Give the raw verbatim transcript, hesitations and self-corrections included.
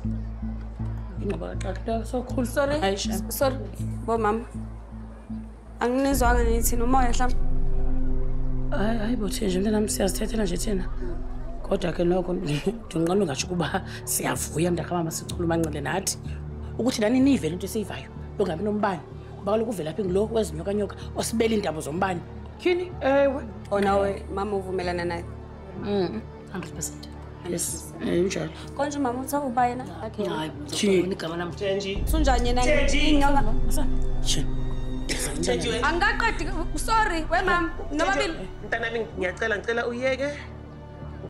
So cool. Sorry. Sorry. Bo mama. Anginizwanga nithi umoya mhlawumbe. Hayi hayi bo Thenji mina nami siyazithethela nje thina. Kodwa ke noko ndinqanda ungasho kuba siyavuya mntaka mama sikhuluma nqile nathi. Ukuthi lani nive lento esiyivayo. Longabi nombani. Kuba kaloku uvela phi ngilo wezinyoka nyoka osibela indaba zombani. Kini ewe onawe mama uvumelana naye. Mm. one hundred percent. Yes. Eh njalo. Konje mama uthawu ba yena? Okay. Hayi, ngibona igama lami Thenji. Sunjani yena inyoka? Thenji. Angaqedi sorry we mama nobabili. Mntana ngiyacela ngicela uyeke.